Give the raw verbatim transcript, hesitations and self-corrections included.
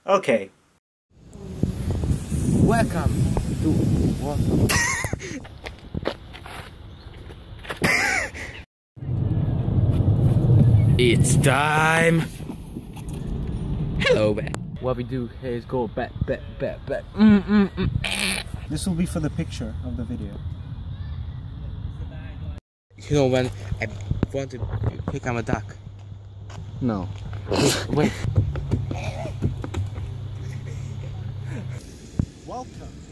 Okay. Welcome to Welcome. It's time. Hello, man. What we do here is go back, back, back, back. Mm, mm, mm. This will be for the picture of the video. You know when I want to pick up a duck? No. Wait. Welcome